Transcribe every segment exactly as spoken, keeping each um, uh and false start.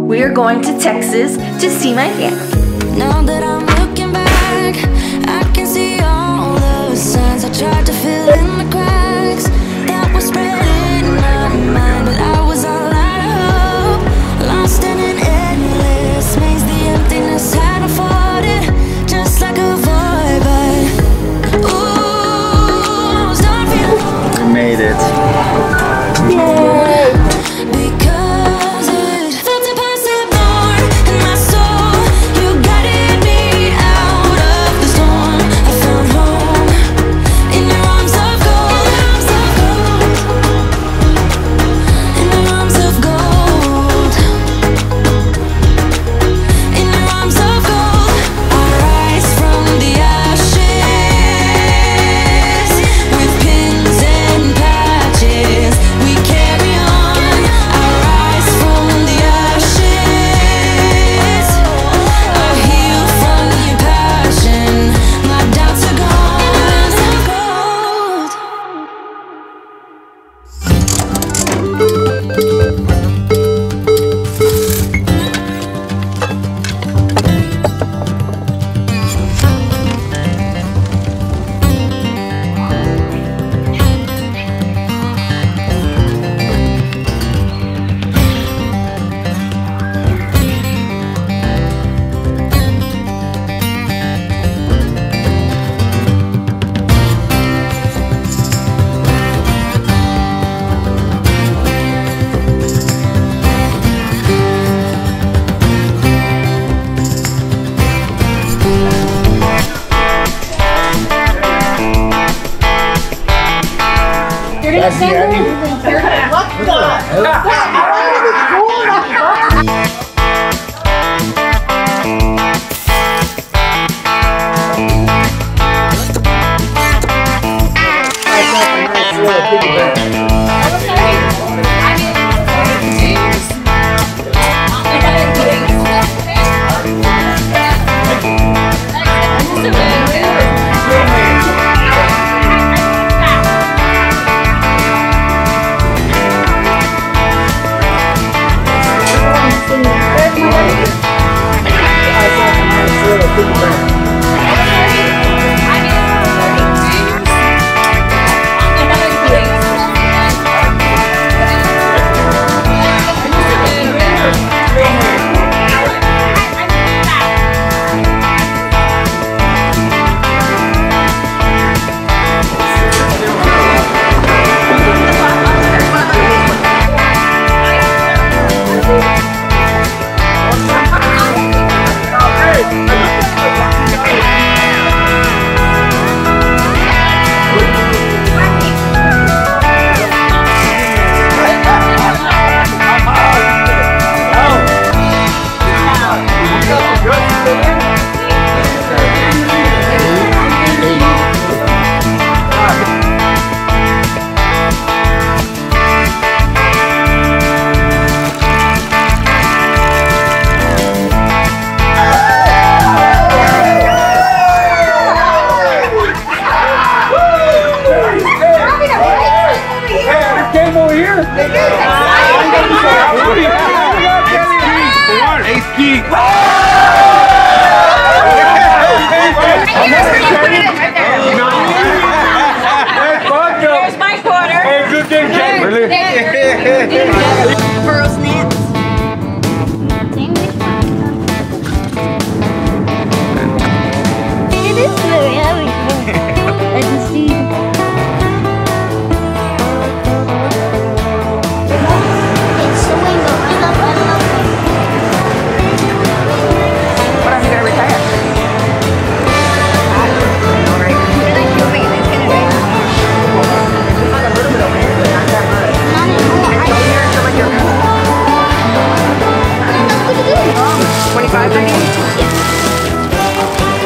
We are going to Texas to see my family. Now that I'm looking back, I can see all the signs I tried to fill in the cracks that were spreading in my mind, but I was all out of hope, lost in an endless maze. The emptiness had afforded just like a void, but ooh, I was done feeling. We made it. Yay! Because it felt impossible in my soul. You guided me out of the storm. I found home in your arms of gold. In your arms of gold. In your arms of gold. I rise from the ashes with pins and patches. We carry on. I rise from the ashes. I heal from your passion. My doubts are gone. That's the ending. What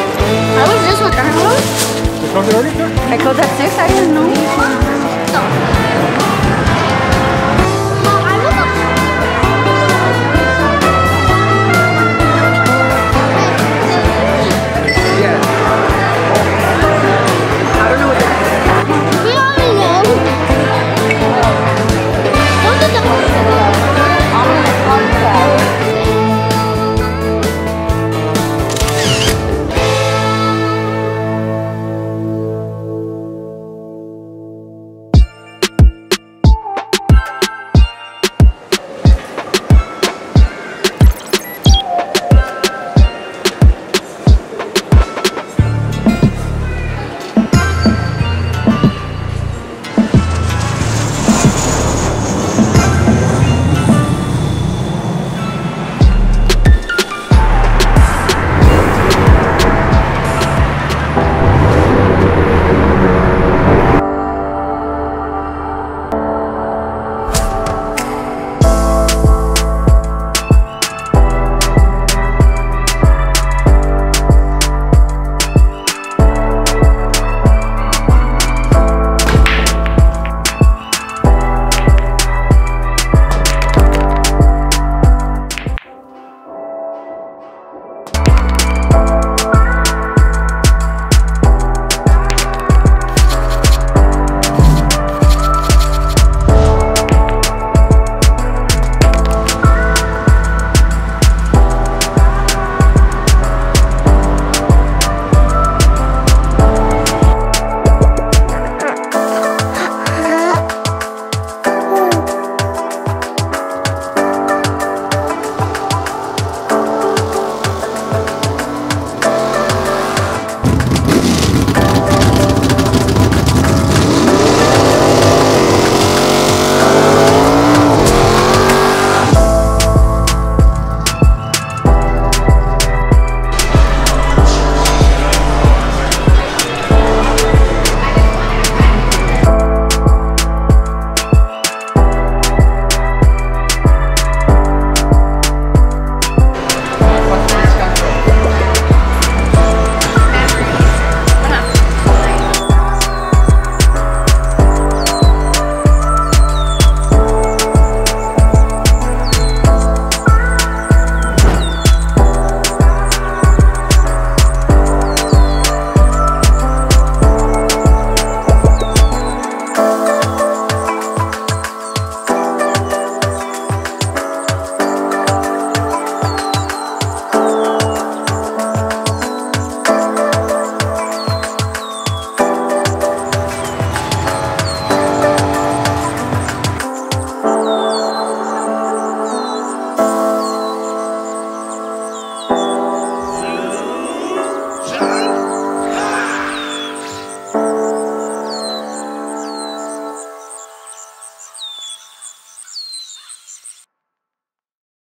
I closed at six, I didn't know.